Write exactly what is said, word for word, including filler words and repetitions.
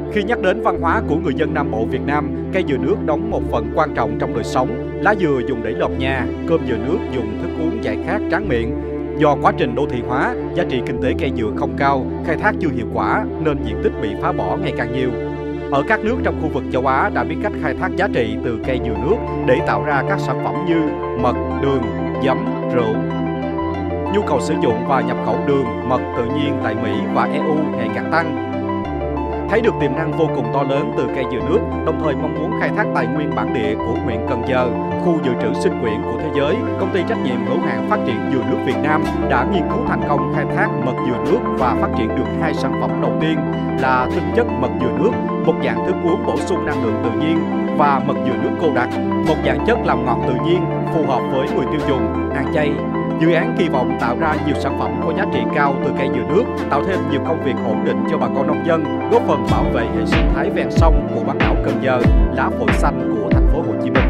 Khi nhắc đến văn hóa của người dân Nam Bộ Việt Nam, cây dừa nước đóng một phần quan trọng trong đời sống. Lá dừa dùng để lợp nhà, cơm dừa nước dùng thức uống giải khát tráng miệng. Do quá trình đô thị hóa, giá trị kinh tế cây dừa không cao, khai thác chưa hiệu quả nên diện tích bị phá bỏ ngày càng nhiều. Ở các nước trong khu vực châu Á đã biết cách khai thác giá trị từ cây dừa nước để tạo ra các sản phẩm như mật, đường, giấm, rượu. Nhu cầu sử dụng và nhập khẩu đường, mật tự nhiên tại Mỹ và e u ngày càng tăng. Thấy được tiềm năng vô cùng to lớn từ cây dừa nước, đồng thời mong muốn khai thác tài nguyên bản địa của huyện Cần Giờ, khu dự trữ sinh quyển của thế giới, công ty trách nhiệm hữu hạn phát triển dừa nước Việt Nam đã nghiên cứu thành công khai thác mật dừa nước và phát triển được hai sản phẩm đầu tiên là tinh chất mật dừa nước, một dạng thức uống bổ sung năng lượng tự nhiên, và mật dừa nước cô đặc, một dạng chất làm ngọt tự nhiên phù hợp với người tiêu dùng ăn chay. Dự án kỳ vọng tạo ra nhiều sản phẩm có giá trị cao từ cây dừa nước, tạo thêm nhiều công việc ổn định cho bà con nông dân, góp phần bảo vệ hệ sinh thái ven sông của bán đảo Cần Giờ, lá phổi xanh của thành phố Hồ Chí Minh.